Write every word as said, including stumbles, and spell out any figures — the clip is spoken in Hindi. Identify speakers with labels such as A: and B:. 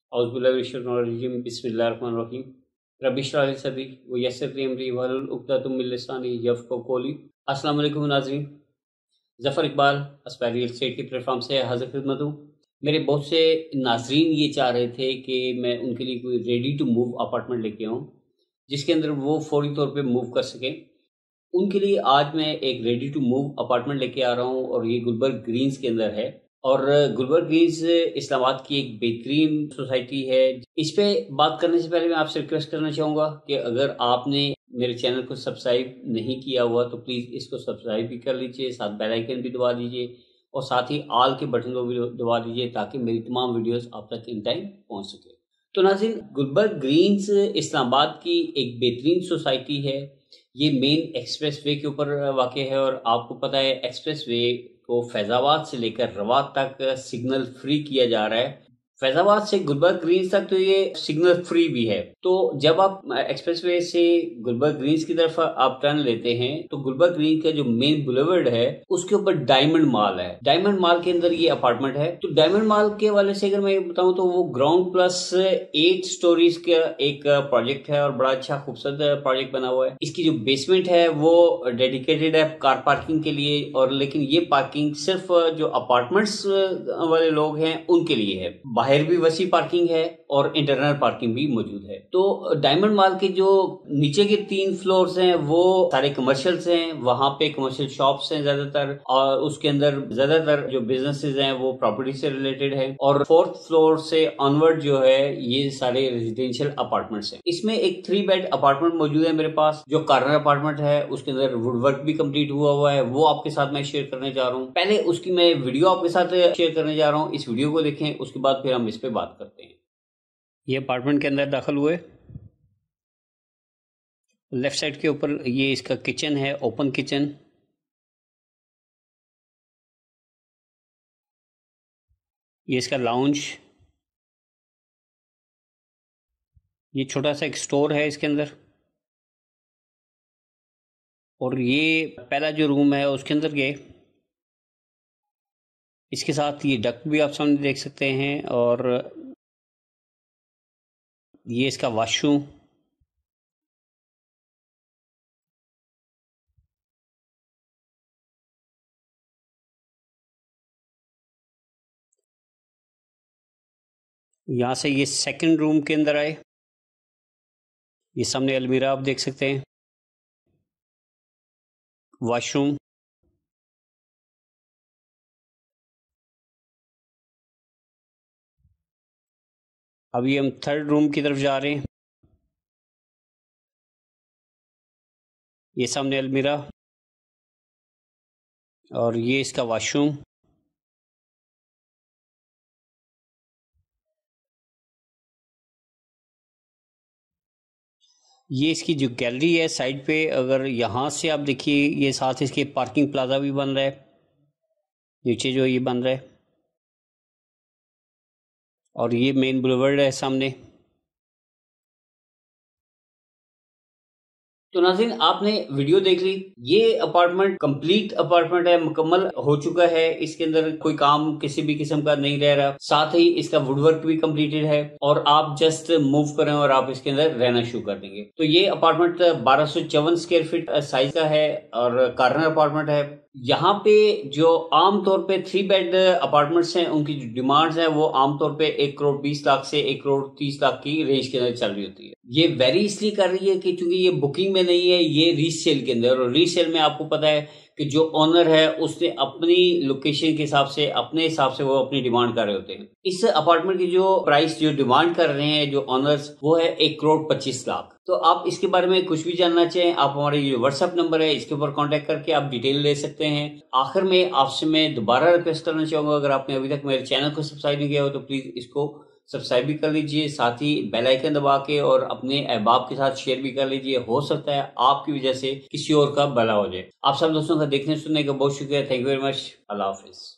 A: औज़ुबिल्लाहिमिनश्शैतानिर्रजीम बिस्मिल्लाहिर्रहमानिर्रहीम रब्बि इश्रह ली सदरी व यस्सिर ली अमरी वहलुल उक़दतम मिन लिसानी यफ़क़हू क़ौली। अस्सलाम वालेकुम नाज़रीन, Zafar Iqbal Aspire real estate के प्लेटफॉर्म से हाज़िर खिदमत हूँ। मेरे बहुत से नाज़रीन ये चाह रहे थे कि मैं उनके लिए कोई रेडी टू मूव अपार्टमेंट लेके आऊँ जिसके अंदर वो फौरी तौर पे मूव कर सकें। उनके लिए आज मैं एक रेडी टू मूव अपार्टमेंट लेके आ रहा हूँ और ये गुलबर्ग ग्रीन्स के अंदर है। और गुलबर्ग ग्रीन्स इस्लामाबाद की एक बेहतरीन सोसाइटी है। इस पे बात करने से पहले मैं आपसे रिक्वेस्ट करना चाहूँगा कि अगर आपने मेरे चैनल को सब्सक्राइब नहीं किया हुआ तो प्लीज़ इसको सब्सक्राइब भी कर लीजिए, साथ बेल आइकन भी दबा दीजिए और साथ ही ऑल के बटन को भी दबा दीजिए ताकि मेरी तमाम वीडियोस आप तक इन टाइम पहुँच सके। तो नाज़रीन, गुलबर्ग ग्रीन्स इस्लामाबाद की एक बेहतरीन सोसाइटी है। ये मेन एक्सप्रेस वे के ऊपर वाक़ है और आपको पता है एक्सप्रेस वे को फैज़ाबाद से लेकर रवात तक सिग्नल फ्री किया जा रहा है। फैज़ाबाद से गुलबर्ग ग्रीन्स तक तो ये सिग्नल फ्री भी है। तो जब आप एक्सप्रेस वे से गुलबर्ग ग्रीन्स की तरफ आप टर्न लेते हैं तो गुलबर्ग ग्रीन का जो मेन बुलेवर्ड है उसके ऊपर डायमंड मॉल है। डायमंड मॉल के अंदर ये अपार्टमेंट है। तो डायमंड मॉल के वाले से अगर मैं बताऊं तो वो ग्राउंड प्लस एट स्टोरीज का एक प्रोजेक्ट है और बड़ा अच्छा खूबसूरत प्रोजेक्ट बना हुआ है। इसकी जो बेसमेंट है वो डेडिकेटेड है कार पार्किंग के लिए, और लेकिन ये पार्किंग सिर्फ जो अपार्टमेंट्स वाले लोग हैं उनके लिए है। बाहर भी वसी पार्किंग है और इंटरनल पार्किंग भी मौजूद है। तो डायमंड मॉल के जो नीचे के तीन फ्लोर्स हैं वो सारे कमर्शियल्स हैं। वहां पे कमर्शियल शॉप्स हैं ज्यादातर, और उसके अंदर ज्यादातर जो बिजनेसेस हैं वो प्रॉपर्टी से रिलेटेड है। और फोर्थ फ्लोर से ऑनवर्ड जो है ये सारे रेजिडेंशियल अपार्टमेंट्स हैं। इसमें एक थ्री बेड अपार्टमेंट मौजूद है मेरे पास, जो कॉर्नर अपार्टमेंट है। उसके अंदर वुडवर्क भी कंप्लीट हुआ हुआ है, वो आपके साथ मैं शेयर करने जा रहा हूँ। पहले उसकी मैं वीडियो आपके साथ शेयर करने जा रहा हूँ। इस वीडियो को देखें, उसके बाद फिर हम इस पे बात करते हैं। ये अपार्टमेंट के अंदर दाखिल हुए, लेफ्ट साइड के ऊपर ये इसका किचन है, ओपन किचन। ये इसका लाउंज, ये छोटा सा एक स्टोर है इसके अंदर। और ये पहला जो रूम है उसके अंदर गए, इसके साथ ये डक्ट भी आप सामने देख सकते हैं। और ये इसका वॉशरूम, यहाँ से ये सेकंड रूम के अंदर आए। ये सामने अलमीरा आप देख सकते हैं, वॉशरूम। अभी हम थर्ड रूम की तरफ जा रहे हैं। ये सामने अलमीरा और ये इसका वॉशरूम। ये इसकी जो गैलरी है साइड पे, अगर यहाँ से आप देखिए, ये साथ इसके पार्किंग प्लाजा भी बन रहा है, नीचे जो ये बन रहा है। और ये मेन बुलेवर्ड है सामने। तो नाज़रीन, आपने वीडियो देख ली। ये अपार्टमेंट कंप्लीट अपार्टमेंट है, मुकम्मल हो चुका है। इसके अंदर कोई काम किसी भी किस्म का नहीं रह रहा। साथ ही इसका वुडवर्क भी कंप्लीटेड है और आप जस्ट मूव करें और आप इसके अंदर रहना शुरू कर देंगे। तो ये अपार्टमेंट बारह सौ चौवन स्क्वायर फीट साइज का है और कॉर्नर अपार्टमेंट है। यहाँ पे जो आमतौर पे थ्री बेड अपार्टमेंट्स हैं उनकी जो डिमांड्स हैं वो आमतौर पे एक करोड़ बीस लाख से एक करोड़ तीस लाख की रेंज के अंदर चल रही होती है। ये वेरी इसलिए कर रही है कि चूंकि ये बुकिंग में नहीं है, ये रीसेल के अंदर। और रीसेल में आपको पता है कि जो ओनर है उसने अपनी लोकेशन के हिसाब से, अपने हिसाब से वो अपनी डिमांड कर रहे होते हैं। इस अपार्टमेंट की जो प्राइस जो डिमांड कर रहे हैं जो ओनर्स, वो है एक करोड़ पच्चीस लाख। तो आप इसके बारे में कुछ भी जानना चाहें, आप हमारे ये व्हाट्सएप नंबर है इसके ऊपर कांटेक्ट करके आप डिटेल ले सकते हैं। आखिर में आपसे मैं दोबारा रिक्वेस्ट करना चाहूंगा, अगर आपने अभी तक मेरे चैनल को सब्सक्राइब नहीं किया हो तो प्लीज इसको सब्सक्राइब भी कर लीजिए, साथ ही बेल आइकन दबा के और अपने अहबाब के साथ शेयर भी कर लीजिए। हो सकता है आपकी वजह से किसी और का भला हो जाए। आप सब दोस्तों का देखने सुनने का बहुत शुक्रिया। Thank you very much. अल्लाह हाफिज।